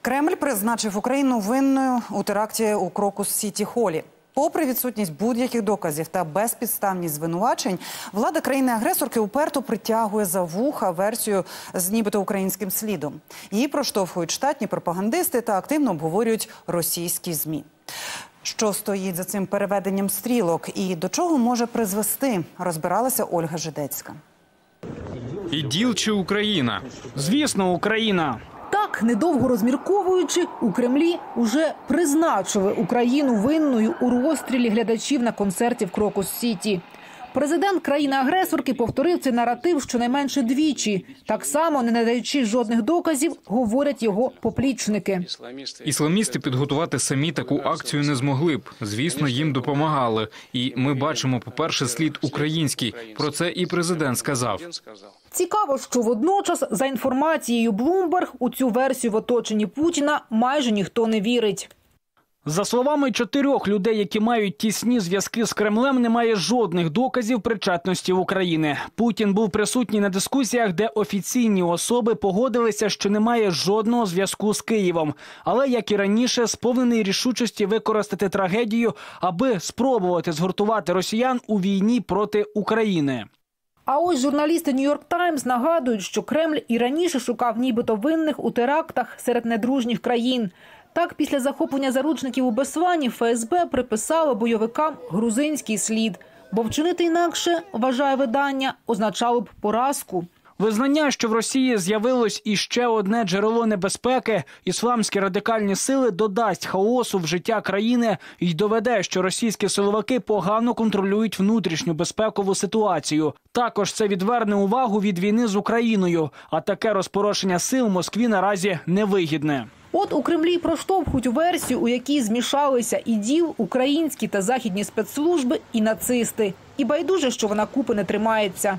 Кремль призначив Україну винною у теракті у Крокус-Сіті-Холі. Попри відсутність будь-яких доказів та безпідставність звинувачень, влада країни-агресорки уперто притягує за вуха версію з нібито українським слідом. Її проштовхують штатні пропагандисти та активно обговорюють російські ЗМІ. Що стоїть за цим переведенням стрілок і до чого може призвести, розбиралася Ольга Жидецька. ІДІЛ чи Україна? Звісно, Україна. Так, недовго розмірковуючи, у Кремлі уже призначили Україну винною у розстрілі глядачів на концерті в Крокус-Сіті. Президент країни-агресорки повторив цей наратив щонайменше двічі. Так само, не надаючи жодних доказів, говорять його поплічники. Ісламісти підготувати самі таку акцію не змогли б. Звісно, їм допомагали. І ми бачимо, по-перше, слід український. Про це і президент сказав. Цікаво, що водночас, за інформацією Bloomberg, у цю версію в оточенні Путіна майже ніхто не вірить. За словами 4 людей, які мають тісні зв'язки з Кремлем, немає жодних доказів причетності України. Путін був присутній на дискусіях, де офіційні особи погодилися, що немає жодного зв'язку з Києвом. Але, як і раніше, сповнений рішучості використати трагедію, аби спробувати згуртувати росіян у війні проти України. А ось журналісти «Нью-Йорк Таймс» нагадують, що Кремль і раніше шукав нібито винних у терактах серед недружніх країн. Так, після захоплення заручників у Бесвані ФСБ приписало бойовикам грузинський слід. Бо вчинити інакше, вважає видання, означало б поразку. Визнання, що в Росії з'явилось іще одне джерело небезпеки, ісламські радикальні сили, додасть хаосу в життя країни і доведе, що російські силовики погано контролюють внутрішню безпекову ситуацію. Також це відверне увагу від війни з Україною, а таке розпорошення сил Москві наразі невигідне. От у Кремлі проштовхують версію, у якій змішалися ІДІЛ, українські та західні спецслужби і нацисти. І байдуже, що вона купи не тримається.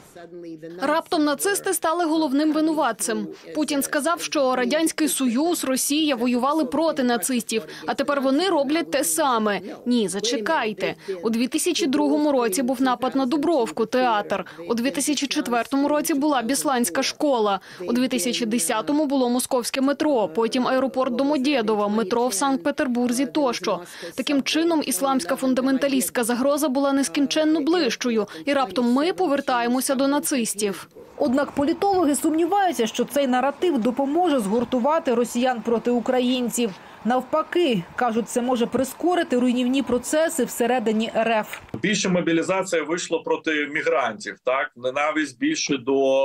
Раптом нацисти стали головним винуватцем. Путін сказав, що Радянський Союз, Росія воювали проти нацистів, а тепер вони роблять те саме. Ні, зачекайте. У 2002 році був напад на Дубровку, театр. У 2004 році була Бісланська школа. У 2010-му було московське метро, потім аеропорт Домодєдово, метро в Санкт-Петербурзі тощо. Таким чином, ісламська фундаменталістська загроза була нескінченно ближчою, і раптом ми повертаємося до нацистів. Однак політологи сумніваються, що цей наратив допоможе згуртувати росіян проти українців. Навпаки, кажуть, це може прискорити руйнівні процеси всередині РФ. Більше мобілізація вийшла проти мігрантів, так? Ненависть більше до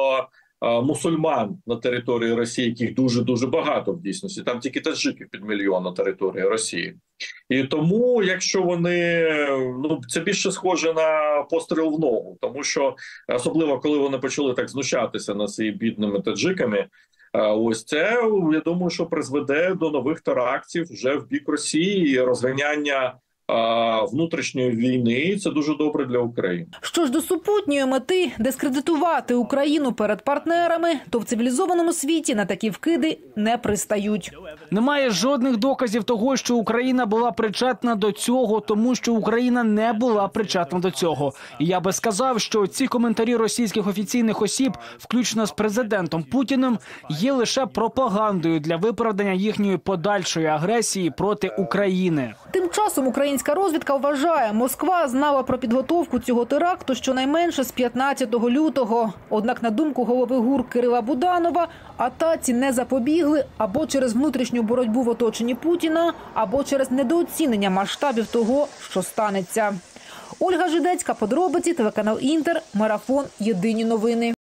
мусульман на території Росії, яких дуже-дуже багато в дійсності. Там тільки таджиків під 1 мільйон на території Росії. І тому, якщо вони, це більше схоже на постріл в ногу, тому що, особливо, коли вони почали так знущатися над своїми бідними таджиками, ось це, я думаю, що призведе до нових терактів вже в бік Росії і розганяння внутрішньої війни. Це дуже добре для України. Що ж до супутньої мети – дискредитувати Україну перед партнерами, то в цивілізованому світі на такі вкиди не пристають. Немає жодних доказів того, що Україна була причетна до цього, тому що Україна не була причетна до цього. І я би сказав, що ці коментарі російських офіційних осіб, включно з президентом Путіним, є лише пропагандою для виправдання їхньої подальшої агресії проти України. Тим часом українська розвідка вважає, Москва знала про підготовку цього теракту щонайменше з 15 лютого. Однак, на думку голови ГУР Кирила Буданова, атаці не запобігли або через внутрішню боротьбу в оточенні Путіна, або через недооцінення масштабів того, що станеться. Ольга Жидецька, подробиці, телеканал Інтер, марафон «Єдині новини».